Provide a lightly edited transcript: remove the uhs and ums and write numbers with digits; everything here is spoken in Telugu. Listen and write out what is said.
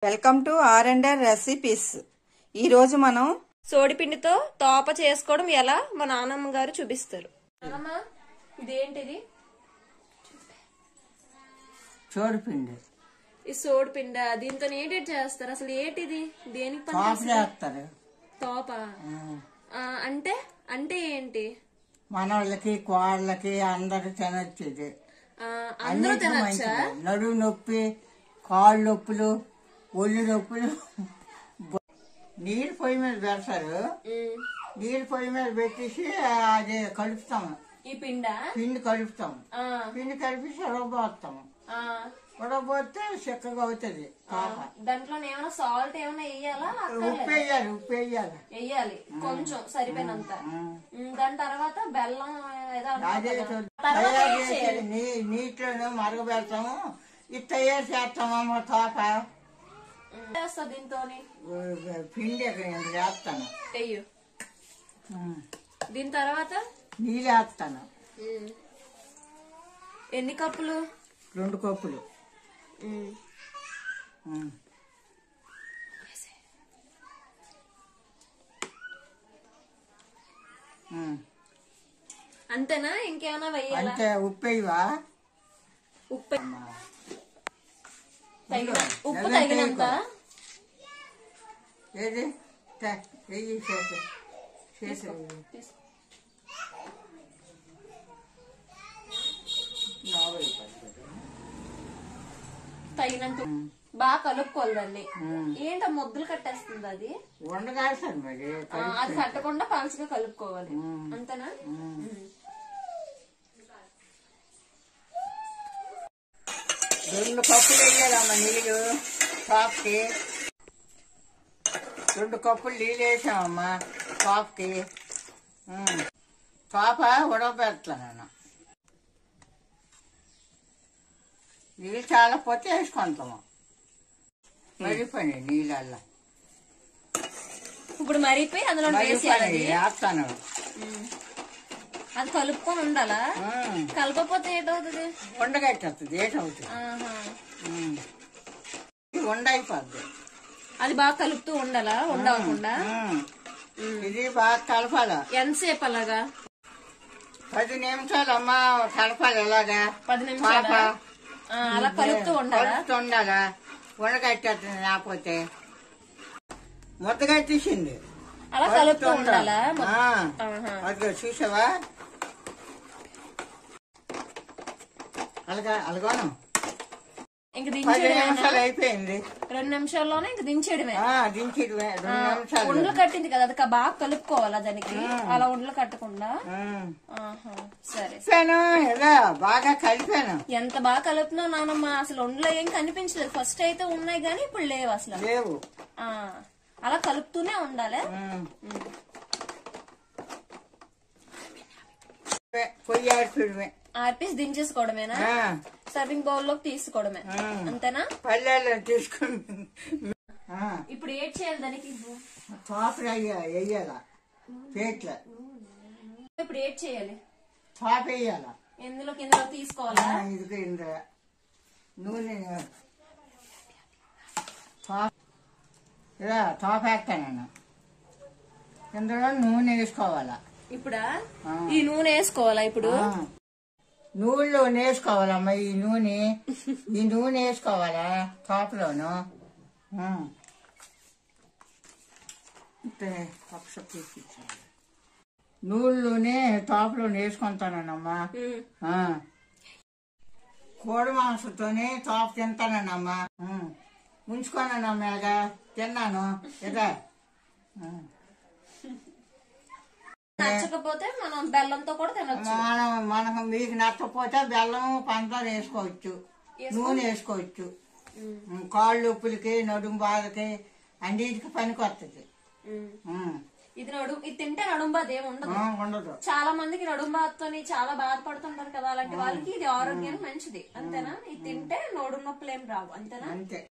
Welcome to R&R recipes. ఈ రోజు మనం సోడిపిండితో తోప చేసుకోవడం ఎలా మా నాన్నమ్మ గారు చూపిస్తారు. నాన్నమ్మ, ఇదేంటిది? సోడిపిండి. ఈ సోడిపిండ దీంతో ఏంటి చేస్తారు? అసలు ఏంటిది? దేనికి పనిచేస్తారు? తోప అంటే అంటే ఏంటి? మనోళ్ళకి కోళ్ళకి అందరు తినొచ్చు ఇది. అందరూ తినొచ్చా? నడుము నొప్పి, కాళ్ళు నొప్పులు, ఒళ్ళు నొప్పులు. నీళ్ళు పొయ్యి మీద పెడతారు. నీళ్ళు పొయ్యి మీద పెట్టేసి అది కలుపుతాము. ఈ పిండి కలుపుతాము. పిండి కలిపేసి ఉడబోస్తాము. ఉడబోస్తే చక్కగా అవుతుంది. దాంట్లో ఏమైనా సాల్ట్ ఏమైనా వేయాలా? ఉప్పు వేయాలి కొంచెం సరిపోయినంత. దాని తర్వాత బెల్లం నీటిలో మరగబెడతాము. ఇది తయారు చేస్తామమ్మ. తోప దీంతో పిండి వేస్తాను. దీని తర్వాత నీళ్ళు వేస్తాను. ఎన్ని కప్పులు? 2 కప్పులు. అంతేనా? ఇంకేమైనా వేయాలా? అంటే ఉప్పు వేయవా? ఉప్పు తగినంత. ఏది వెయ్యి చేసి తగినంత బాగా కలుపుకోవాలి దాన్ని. ఏంటో ముద్దలు కట్టేస్తుంది అది. వండగాల్సాను మరి. అది కట్టకుండా పలుచగా కలుపుకోవాలి. అంతేనా? 2 కప్పులు వేయాలమ్మా నీళ్ళు. టాప్కి 2 కప్పులు నీళ్ళు వేసామమ్మా టాప్కి. తోప ఉడకబెడతాను. నీళ్ళు చాలా పొత్తి వేసుకుంటాము. మరిపోయి నీళ్ళల్లో ఇప్పుడు మరిపోయి అందులో వేస్తాను. అది కలుపుకొని ఉండాలా? కలపకపోతే ఏటవుతుంది? ఉండగట్టేస్తుంది. ఏటవుతుంది? ఉండైపోద్ది. అది బాగా కలుపుతూ ఉండాలా? ఉండవకుండా ఇది బాగా కలపాల. ఎంతసేపు అలాగా? 10 నిమిషాలు అమ్మా కలపాలి. ఎలాగా? 10 నిమిషాలు అలా కలుపుతూ ఉండాలా? ఉండగట్టేస్తుంది. లేకపోతే ముద్దగట్టేసింది. అలా కలుపుతూ ఉండాలా? అది చూసావా? అలాగాను. ఇంక 10 నిమిషాలు అయిపోయింది. 2 నిమిషాల్లోనే ఇంక దించేయడమే. 2 నిమిషాలు. ఉండలు కట్టింది కదా, అది బాగా కలుపుకోవాలా దానికి? అలా ఉండలు కట్టకుండా. సరే, బాగా కలిపాను. ఎంత బాగా కలుపుతున్నావు నానమ్మ. అసలు ఉండలో ఏం కనిపించలేదు. ఫస్ట్ అయితే ఉన్నాయి గానీ ఇప్పుడు లేవు. అసలు లేవు. అలా కలుపుతూనే ఉండాలి. పొయ్యి ఆడిపోవడమే. ఆర్పేసి దించేసుకోవడమేనా? సర్వింగ్ బౌల్ లోకి తీసుకోవడమే. అంతేనా? పల్లెల్లో తీసుకుని ఇప్పుడు ఏం చేయాలి దానికి? తోప వేయాల ప్లేట్ల. ఇప్పుడు ఏం చేయాలి? తోప వేయాల. ఇందులో తీసుకోవాలా? ఇది ఇందులో నూనె తోప వేస్తాను. ఇందులో నూనె వేసుకోవాలా? ఇప్పుడా ఈ నూనె వేసుకోవాలా? ఇప్పుడు నూనెలో వేసుకోవాలమ్మా. ఈ నూనె వేసుకోవాలా తోపలోను. నూనెలోనే తోపలో వేసుకుంటానమ్మా. కోడి మాంసంతోనే తోప తింటానమ్మా. ఉంచుకోనమ్మా. ఇలాగా తిన్నాను. ఇదా నచ్చకపోతే మనం బెల్లంతో కూడా తినొచ్చు. మనకు మీకు నచ్చకపోతే బెల్లం పంచదార వేసుకోవచ్చు. నూనె వేసుకోవచ్చు. కాళ్ళు నొప్పులకి, నడుము బాధకి అన్నిటికి పనికి వస్తుంది. ఇది తింటే నడుము బాధ ఏమి ఉండదు. చాలా మందికి నడుము బాధతో చాలా బాధపడుతుంటారు కదా, అలాంటి వాళ్ళకి ఇది ఆరోగ్యానికి మంచిది. అంతేనా? ఇది తింటే నడుము నొప్పులు ఏం రావు. అంతేనా? అంతే.